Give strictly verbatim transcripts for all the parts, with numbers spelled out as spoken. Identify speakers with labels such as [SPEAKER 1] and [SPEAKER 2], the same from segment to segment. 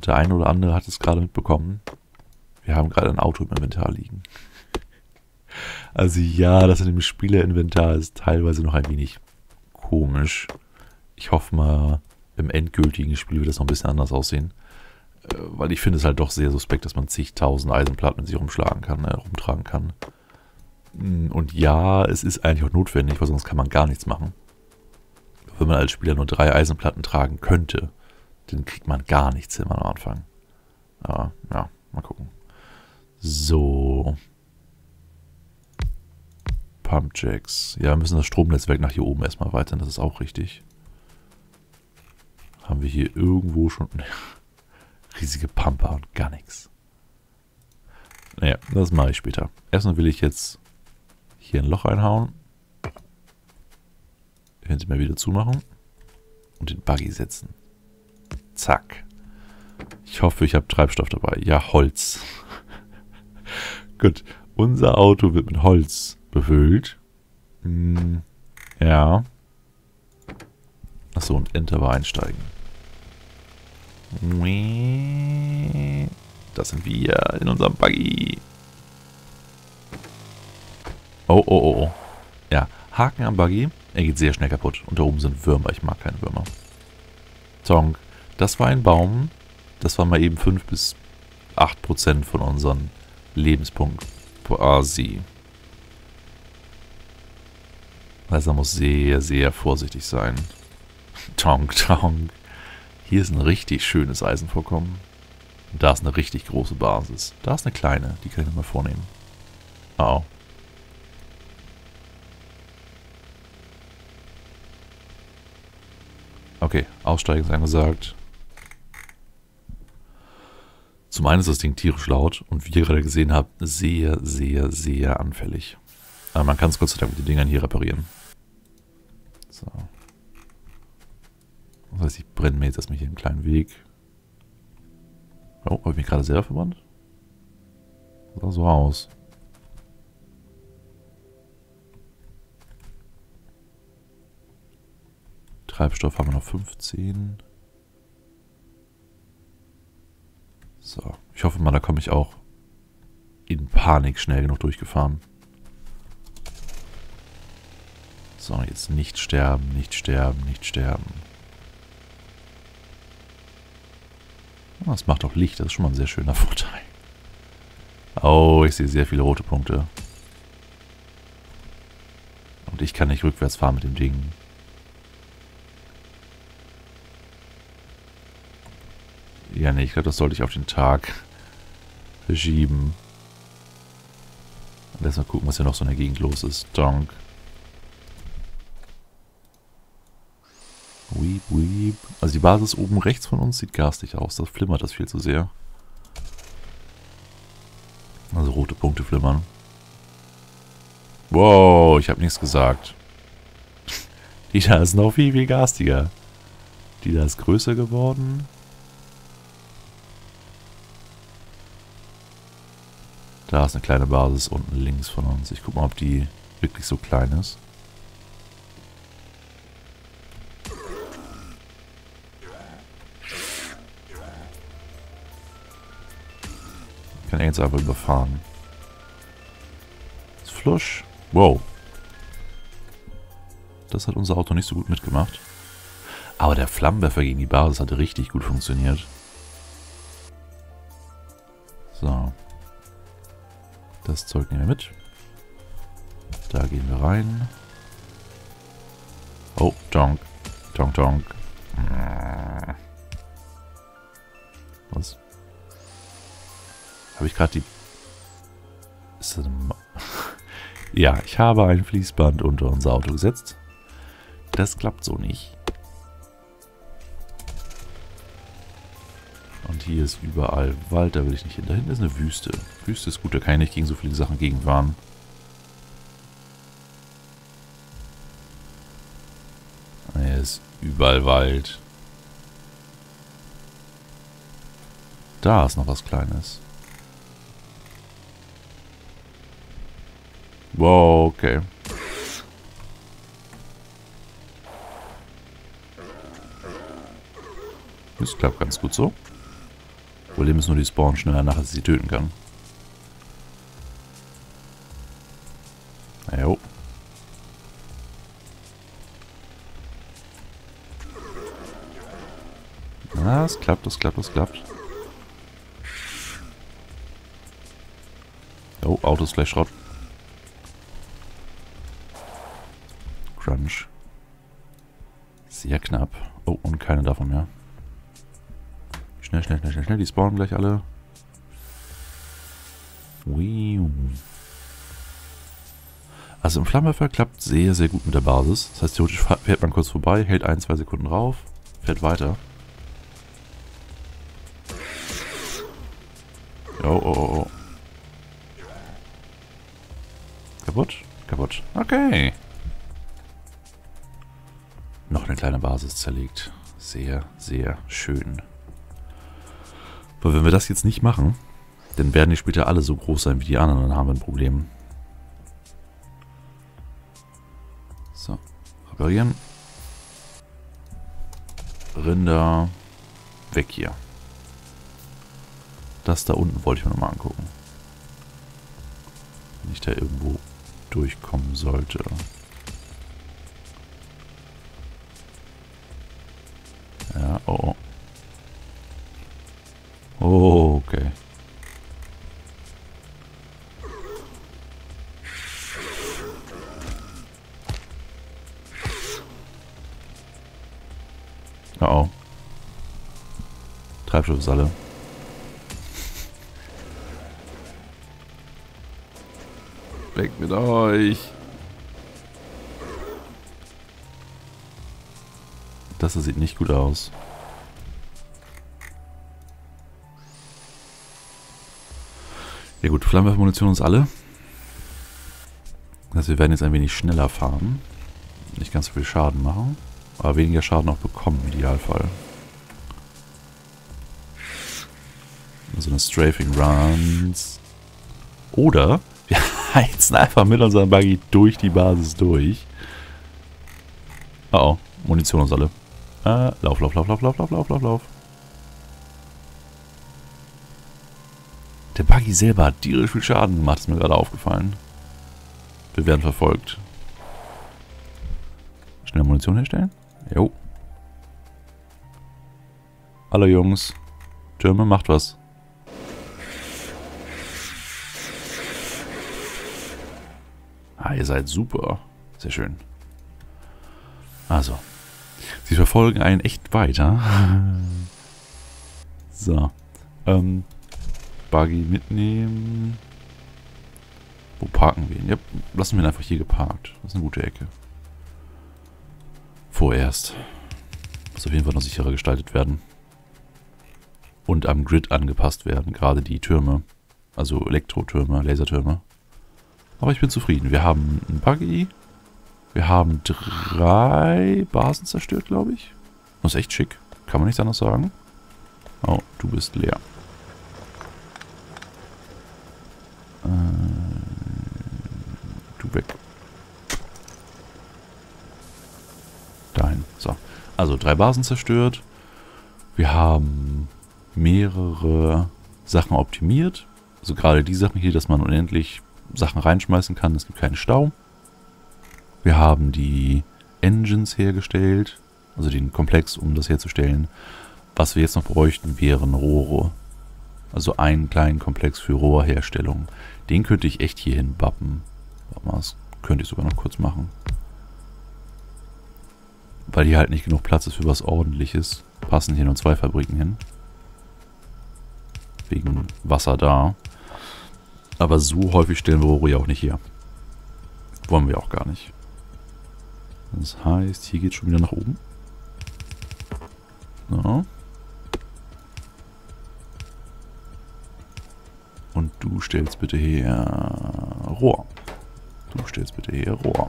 [SPEAKER 1] Und der eine oder andere hat es gerade mitbekommen. Wir haben gerade ein Auto im Inventar liegen. Also ja, das in dem Spielerinventar ist teilweise noch ein wenig komisch. Ich hoffe mal, im endgültigen Spiel wird das noch ein bisschen anders aussehen. Äh, weil ich finde es halt doch sehr suspekt, dass man zigtausend Eisenplatten mit sich rumschlagen kann, äh, rumtragen kann. Und ja, es ist eigentlich auch notwendig, weil sonst kann man gar nichts machen. Wenn man als Spieler nur drei Eisenplatten tragen könnte, dann kriegt man gar nichts hin am Anfang. Aber ja, mal gucken. So. Pumpjacks. Ja, wir müssen das Stromnetzwerk nach hier oben erstmal erweitern, das ist auch richtig. Haben wir hier irgendwo schon riesige Pumper und gar nichts. Naja, das mache ich später. Erstmal will ich jetzt hier ein Loch einhauen. Hinter mir wieder zumachen. Und den Buggy setzen. Zack. Ich hoffe, ich habe Treibstoff dabei. Ja, Holz. Gut. Unser Auto wird mit Holz befüllt. Hm, ja. Achso, und Enter war einsteigen. Das sind wir in unserem Buggy. Oh, oh, oh, oh. Ja, Haken am Buggy. Er geht sehr schnell kaputt. Und da oben sind Würmer. Ich mag keine Würmer. Tonk. Das war ein Baum. Das war mal eben fünf bis acht Prozent von unseren Lebenspunkten quasi. Also man muss sehr, sehr vorsichtig sein. Tonk, tonk. Hier ist ein richtig schönes Eisenvorkommen. Und da ist eine richtig große Basis. Da ist eine kleine. Die kann ich mir mal vornehmen. Oh. Okay, aussteigen ist angesagt. Zum einen ist das Ding tierisch laut und wie ihr gerade gesehen habt, sehr, sehr, sehr anfällig. Aber man kann es Gott sei Dank mit den Dingern hier reparieren. So. Das heißt, ich brenne mir jetzt erstmal hier einen kleinen Weg. Oh, habe ich mich gerade selber verbrannt? Das sah so aus. Treibstoff haben wir noch fünfzehn. So, ich hoffe mal, da komme ich auch in Panik schnell genug durchgefahren. So, jetzt nicht sterben, nicht sterben, nicht sterben. Das macht auch Licht, das ist schon mal ein sehr schöner Vorteil. Oh, ich sehe sehr viele rote Punkte. Und ich kann nicht rückwärts fahren mit dem Ding. Ja, nee, ich glaube, das sollte ich auf den Tag verschieben. Und erstmal gucken, was hier noch so in der Gegend los ist. Donk. Weep, weep. Also die Basis oben rechts von uns sieht garstig aus. Das flimmert das viel zu sehr. Also rote Punkte flimmern. Wow, ich habe nichts gesagt. Die da ist noch viel, viel garstiger. Die da ist größer geworden. Da ist eine kleine Basis unten links von uns. Ich gucke mal, ob die wirklich so klein ist. Ich kann jetzt einfach überfahren. Das Flush. Wow. Das hat unser Auto nicht so gut mitgemacht. Aber der Flammenwerfer gegen die Basis hat richtig gut funktioniert. So. Das Zeug nehmen wir mit. Da gehen wir rein. Oh, donk. Donk, donk. Was? Habe ich gerade die... Ist das eine Ma ja, ich habe ein Fließband unter unser Auto gesetzt. Das klappt so nicht. Und hier ist überall Wald, da will ich nicht hin. Da hinten ist eine Wüste. Wüste ist gut, da kann ich nicht gegen so viele Sachen gegenfahren. Hier ist überall Wald. Da ist noch was Kleines. Wow, okay. Das klappt ganz gut so. Problem ist nur, die spawnen schneller nach, als ich sie töten kann. Jo. Das klappt, das klappt, das klappt. Oh, Auto ist gleich Schrott. Crunch. Sehr knapp. Oh, und keine davon mehr. Schnell, schnell, schnell, schnell, schnell. Die spawnen gleich alle. Also im Flammenwerfer klappt sehr, sehr gut mit der Basis. Das heißt, theoretisch fährt man kurz vorbei, hält ein, zwei Sekunden drauf, fährt weiter. Oh, oh, oh, oh. Kaputt? Kaputt. Okay. Noch eine kleine Basis zerlegt. Sehr, sehr schön. Aber wenn wir das jetzt nicht machen, dann werden die später alle so groß sein wie die anderen, dann haben wir ein Problem. So, reparieren. Rinder. Weg hier. Das da unten wollte ich mir nochmal angucken. Wenn ich da irgendwo durchkommen sollte. Ja, oh. Oh, okay. Oh, oh. Treibstoff ist alle. Weg mit euch. Das sieht nicht gut aus. Ja gut, Flammenwerfermunition ist alle. Das heißt, wir werden jetzt ein wenig schneller fahren. Nicht ganz so viel Schaden machen. Aber weniger Schaden auch bekommen im Idealfall. So eine Strafing Runs. Oder wir heizen einfach mit unserem Buggy durch die Basis durch. Oh oh, Munition ist alle. Äh, lauf, lauf, lauf, lauf, lauf, lauf, lauf, lauf, lauf. Der Buggy selber hat tierisch viel Schaden gemacht, ist mir gerade aufgefallen. Wir werden verfolgt. Schnell Munition herstellen? Jo. Hallo Jungs. Türme, macht was. Ah, ihr seid super. Sehr schön. Also. Sie verfolgen einen echt weiter. So. Ähm. Buggy mitnehmen. Wo parken wir ihn? Ja, lassen wir ihn einfach hier geparkt. Das ist eine gute Ecke. Vorerst. Muss auf jeden Fall noch sicherer gestaltet werden. Und am Grid angepasst werden. Gerade die Türme. Also Elektrotürme, Lasertürme. Aber ich bin zufrieden. Wir haben einen Buggy. Wir haben drei Basen zerstört, glaube ich. Das ist echt schick. Kann man nichts anderes sagen. Oh, du bist leer. Äh, du weg. Dahin. So. Also drei Basen zerstört. Wir haben mehrere Sachen optimiert. Also gerade die Sachen hier, dass man unendlich Sachen reinschmeißen kann. Es gibt keinen Stau. Wir haben die Engines hergestellt. Also den Komplex, um das herzustellen. Was wir jetzt noch bräuchten, wären Rohre. Also einen kleinen Komplex für Rohrherstellung. Den könnte ich echt hier hin bappen. Warte mal, das könnte ich sogar noch kurz machen. Weil hier halt nicht genug Platz ist für was Ordentliches. Passen hier nur zwei Fabriken hin. Wegen Wasser da. Aber so häufig stellen wir Rohre ja auch nicht her. Wollen wir auch gar nicht. Das heißt, hier geht es schon wieder nach oben. So. Und du stellst bitte her Rohr. Du stellst bitte her Rohr.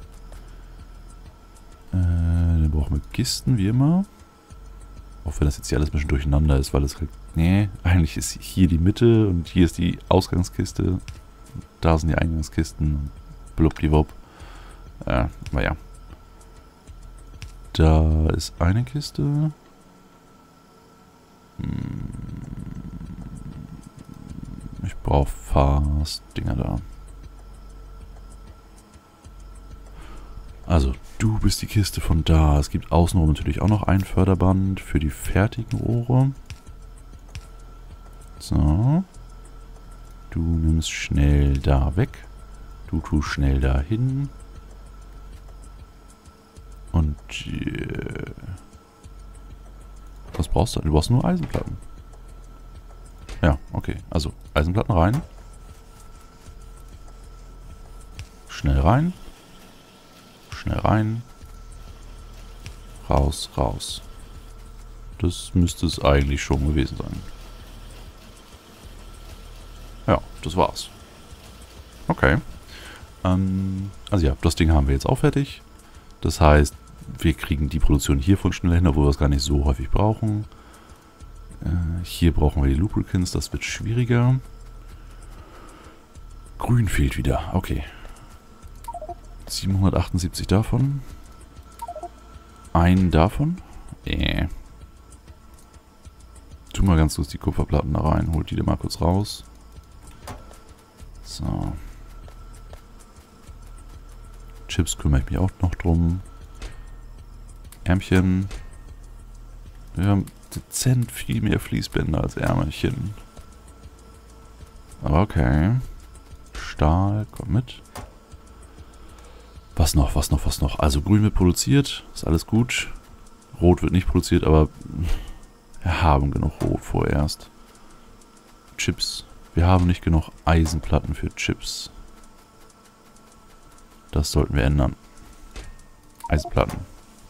[SPEAKER 1] Äh, dann brauchen wir Kisten, wie immer. Auch wenn das jetzt hier alles ein bisschen durcheinander ist, weil es halt... Nee, eigentlich ist hier die Mitte und hier ist die Ausgangskiste. Da sind die Eingangskisten. Blubdiwub. Äh, naja. Da ist eine Kiste. Hm. brauche fast Dinger da. Also, du bist die Kiste von da. Es gibt außenrum natürlich auch noch ein Förderband für die fertigen Rohre. So. Du nimmst schnell da weg. Du tust schnell dahin. Und äh, was brauchst du? Du brauchst nur Eisenplatten. Ja, okay. Also, Eisenplatten rein. Schnell rein. Schnell rein. Raus, raus. Das müsste es eigentlich schon gewesen sein. Ja, das war's. Okay. Ähm, also ja, das Ding haben wir jetzt auch fertig. Das heißt, wir kriegen die Produktion hiervon schneller hin, obwohl wir es gar nicht so häufig brauchen. Äh, hier brauchen wir die Lubricants, das wird schwieriger. Grün fehlt wieder, okay. siebenhundertachtundsiebzig davon. Einen davon. Äh. Tu mal ganz kurz die Kupferplatten da rein. Holt die da mal kurz raus. So. Chips kümmere ich mich auch noch drum. Ärmchen. Wir haben dezent viel mehr Fließbänder als Ärmelchen. Aber okay. Stahl, komm mit. Was noch, was noch, was noch? Also grün wird produziert, ist alles gut. Rot wird nicht produziert, aber wir haben genug Rot vorerst. Chips. Wir haben nicht genug Eisenplatten für Chips. Das sollten wir ändern. Eisenplatten.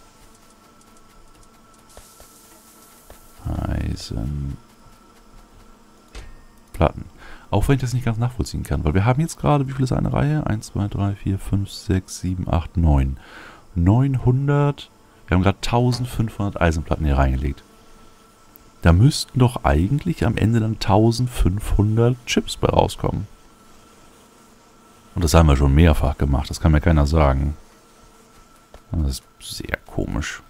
[SPEAKER 1] Eisenplatten. Auch wenn ich das nicht ganz nachvollziehen kann, weil wir haben jetzt gerade, wie viel ist eine Reihe? eins, zwei, drei, vier, fünf, sechs, sieben, acht, neun. neunhundert. Wir haben gerade eintausendfünfhundert Eisenplatten hier reingelegt. Da müssten doch eigentlich am Ende dann eintausendfünfhundert Chips bei rauskommen. Und das haben wir schon mehrfach gemacht, das kann mir keiner sagen. Das ist sehr komisch.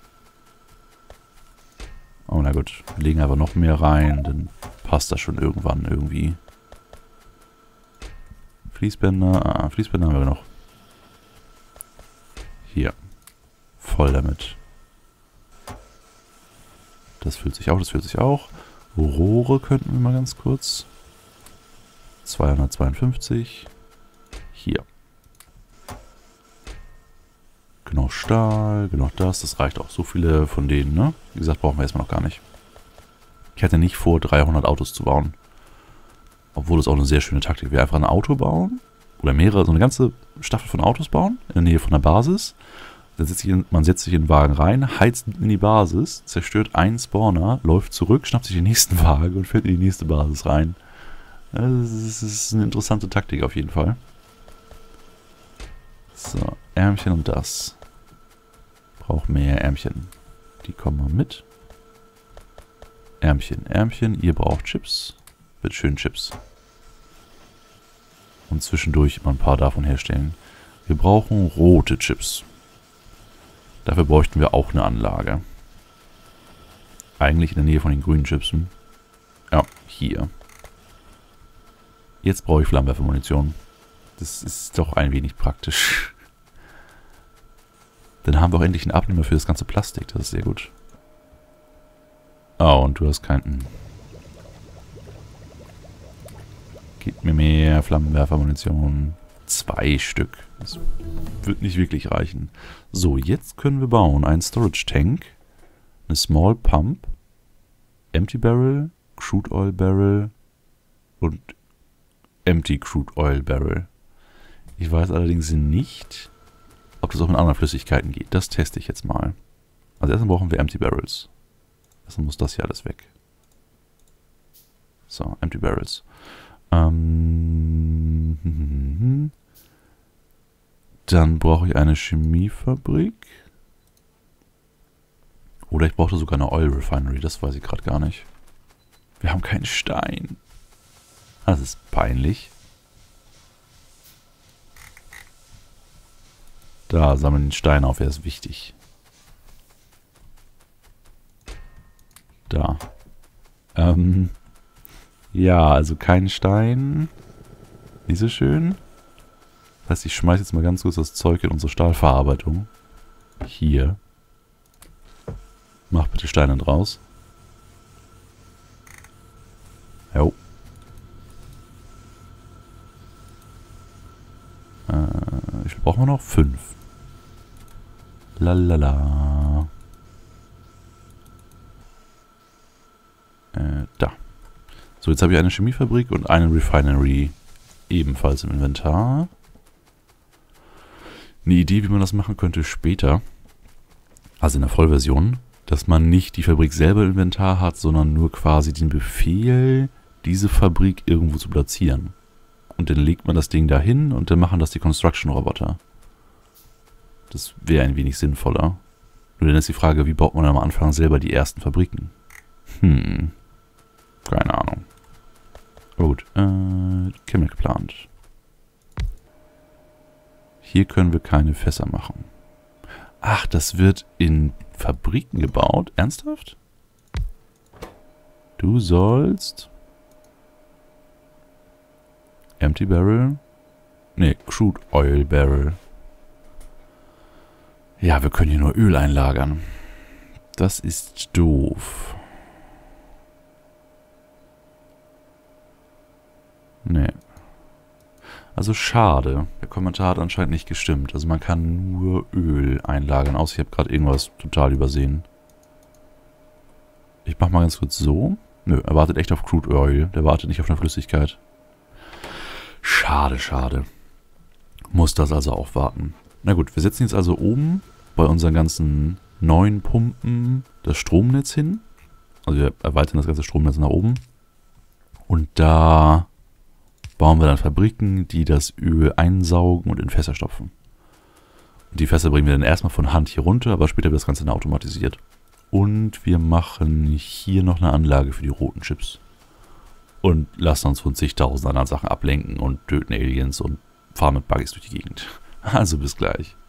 [SPEAKER 1] Oh na gut, wir legen aber noch mehr rein, dann passt das schon irgendwann irgendwie. Fließbänder, ah, Fließbänder haben wir noch. Hier. Voll damit. Das füllt sich auch, das füllt sich auch. Rohre könnten wir mal ganz kurz. zweihundertzweiundfünfzig. Hier. Genau Stahl, genau das. Das reicht auch. So viele von denen, ne? Wie gesagt, brauchen wir erstmal noch gar nicht. Ich hatte nicht vor, dreihundert Autos zu bauen. Obwohl es auch eine sehr schöne Taktik wäre. Einfach ein Auto bauen. Oder mehrere, so eine ganze Staffel von Autos bauen. In der Nähe von der Basis. Dann setzt sich in, man setzt sich in den Wagen rein, heizt in die Basis, zerstört einen Spawner, läuft zurück, schnappt sich den nächsten Wagen und fährt in die nächste Basis rein. Das ist eine interessante Taktik auf jeden Fall. So, Ärmchen und das. Braucht mehr Ärmchen. Die kommen mal mit. Ärmchen, Ärmchen. Ihr braucht Chips. Wird schön Chips. Und zwischendurch immer ein paar davon herstellen. Wir brauchen rote Chips. Dafür bräuchten wir auch eine Anlage. Eigentlich in der Nähe von den grünen Chipsen. Ja, hier. Jetzt brauche ich Flammenwerfermunition. Das ist doch ein wenig praktisch. Dann haben wir auch endlich einen Abnehmer für das ganze Plastik. Das ist sehr gut. Oh, und du hast keinen... Gib mir mehr Flammenwerfermunition. Zwei Stück. Das wird nicht wirklich reichen. So, jetzt können wir bauen. Ein Storage Tank. Eine Small Pump. Empty Barrel. Crude Oil Barrel. Und Empty Crude Oil Barrel. Ich weiß allerdings nicht, ob das auch mit anderen Flüssigkeiten geht. Das teste ich jetzt mal. Also erstmal brauchen wir Empty Barrels. Erstmal muss das hier alles weg. So, Empty Barrels. Ähm, dann brauche ich eine Chemiefabrik. Oder ich brauchte sogar eine Oil Refinery. Das weiß ich gerade gar nicht. Wir haben keinen Stein. Das ist peinlich. Da sammeln den Stein auf. Er ist wichtig. Da. Ähm... Ja, also kein Stein. Nicht so schön. Das heißt, ich schmeiße jetzt mal ganz kurz das Zeug in unsere Stahlverarbeitung. Hier. Mach bitte Steine draus. Jo. Äh, wie viel brauchen wir noch? Fünf. Lalala. Äh, da. So, jetzt habe ich eine Chemiefabrik und eine Refinery ebenfalls im Inventar. Eine Idee, wie man das machen könnte später, also in der Vollversion, dass man nicht die Fabrik selber im Inventar hat, sondern nur quasi den Befehl, diese Fabrik irgendwo zu platzieren. Und dann legt man das Ding dahin und dann machen das die Construction-Roboter. Das wäre ein wenig sinnvoller. Nur dann ist die Frage, wie baut man am Anfang selber die ersten Fabriken? Hm. Keine Ahnung. Gut, äh, Chemical Plant. Hier können wir keine Fässer machen. Ach, das wird in Fabriken gebaut? Ernsthaft? Du sollst... Empty Barrel? Ne, Crude Oil Barrel. Ja, wir können hier nur Öl einlagern. Das ist doof. Ne. Also schade. Der Kommentar hat anscheinend nicht gestimmt. Also man kann nur Öl einlagern. Außer ich habe gerade irgendwas total übersehen. Ich mach mal ganz kurz so. Nö, er wartet echt auf Crude Oil. Der wartet nicht auf eine Flüssigkeit. Schade, schade. Muss das also auch warten. Na gut, wir setzen jetzt also oben bei unseren ganzen neuen Pumpen das Stromnetz hin. Also wir erweitern das ganze Stromnetz nach oben. Und da bauen wir dann Fabriken, die das Öl einsaugen und in Fässer stopfen. Und die Fässer bringen wir dann erstmal von Hand hier runter, aber später wird das Ganze dann automatisiert. Und wir machen hier noch eine Anlage für die roten Chips. Und lassen uns von zigtausend anderen Sachen ablenken und töten Aliens und fahren mit Buggies durch die Gegend. Also bis gleich.